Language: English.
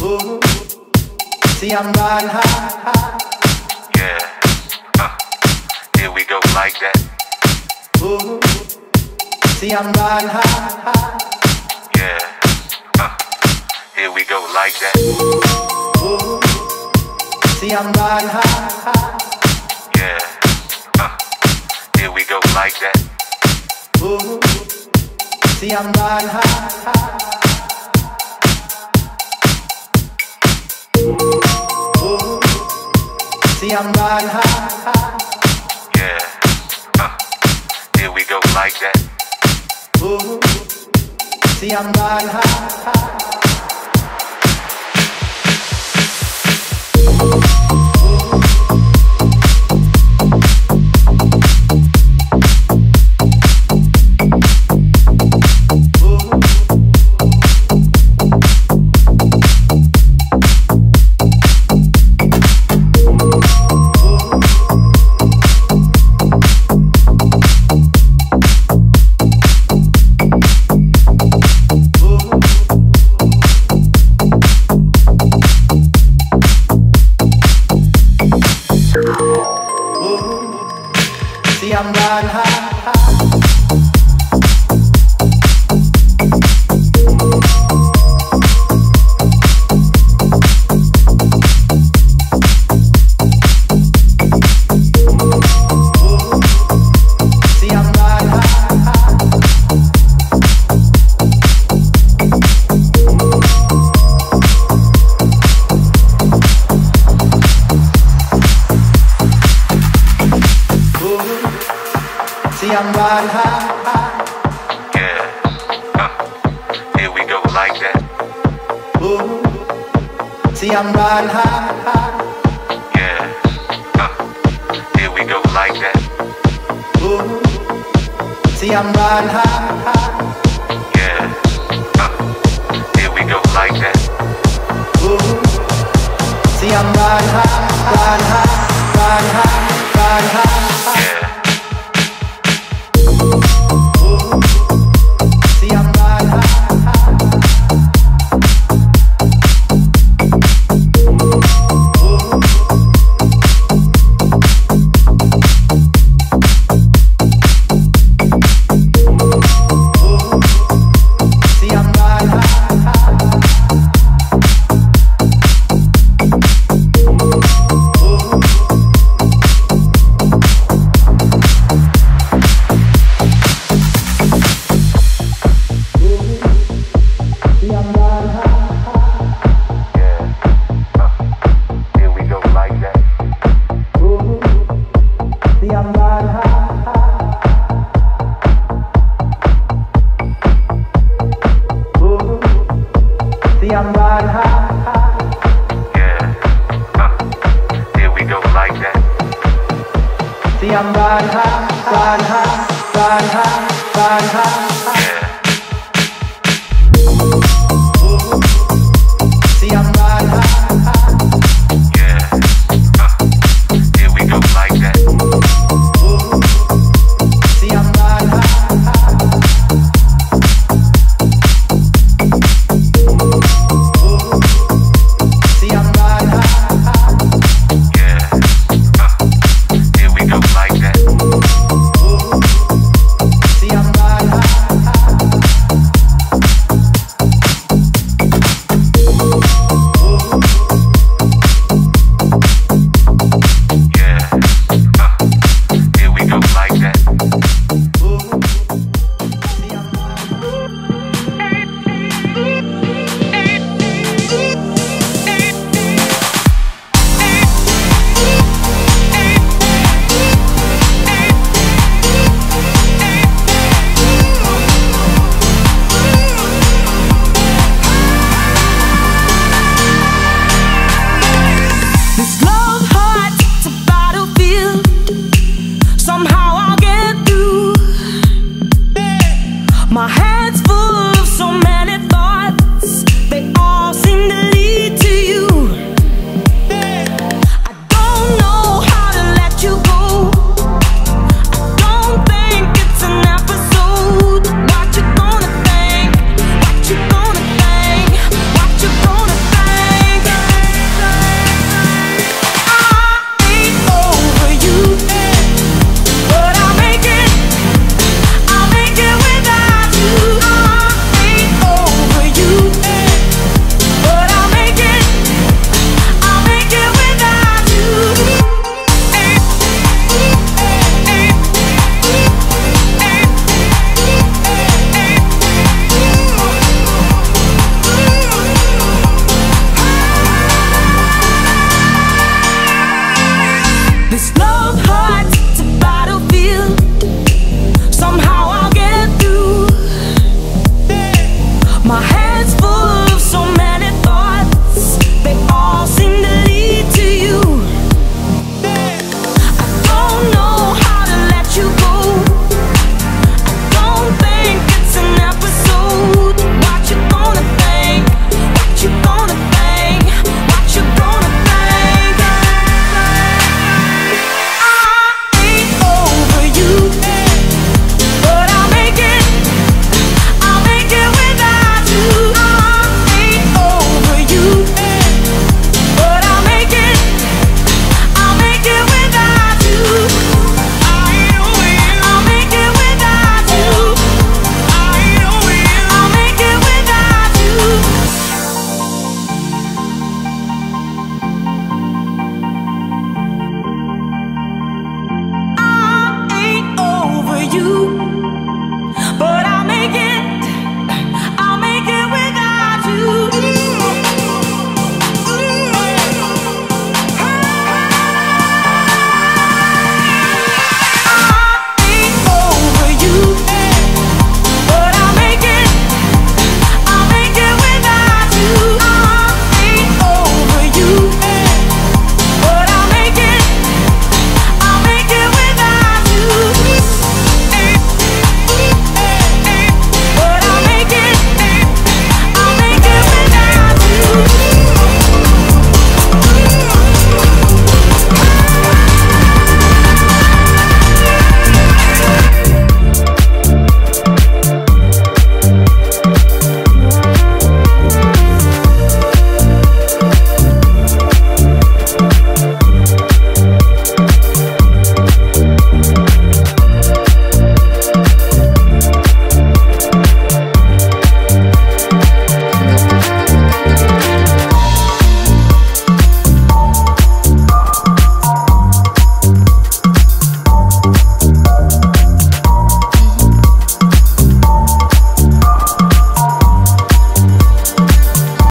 Ooh, see I'm riding high. Yeah, here we go like that. Ooh, see I'm riding high. Yeah, here we go like that. Ooh, see I'm riding high. Yeah, here we go like that. Ooh, see I'm riding high. Ooh, see I'm riding high. Yeah, here we go like that. Ooh, see I'm riding high. See I'm riding high. See I'm riding high. Yeah, here we go like that. Ooh, see I'm riding high. Yeah, here we go like that. Ooh, see I'm riding high. Yeah, here we go like that. Ooh, see I'm riding high, riding high, riding high, riding high. Yeah. I'm riding high. Yeah, here we go like that. See I'm riding high, riding high, riding high, riding high. Yeah. Ooh, see I'm riding high. Yeah, here we go like that. Ooh, see I'm riding high. My head's full of so many